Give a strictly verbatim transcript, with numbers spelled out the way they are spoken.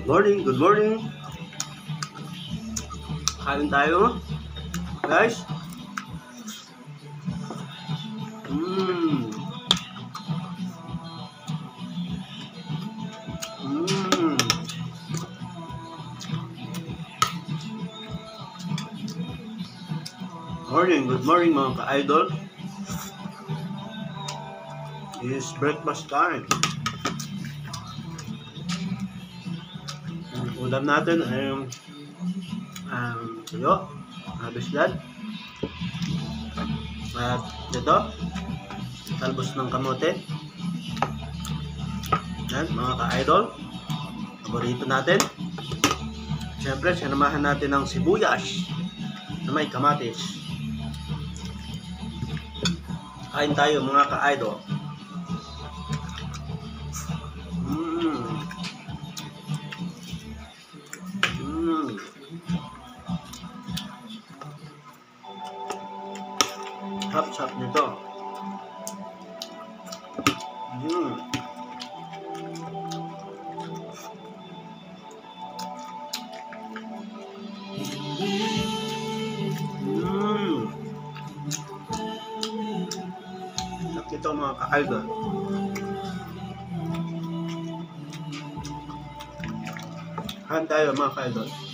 Good morning, good morning. Kain tayo, guys. Mmm. Mmm. Morning, good morning mga ka-idol. It's breakfast time. Ang ulam natin ay um, um, tuyo, bislad, at ito, talbos ng kamote. Yan, mga ka-idol, paborito natin. Siyempre, sinamahan natin ng sibuyas na may kamatis. Kain tayo mga ka-idol. Mmm. Mmm. Hap-sap nito. Mmm. Mmm. Sarap nito mga ka-idol. Kain tayo mga ka-idol.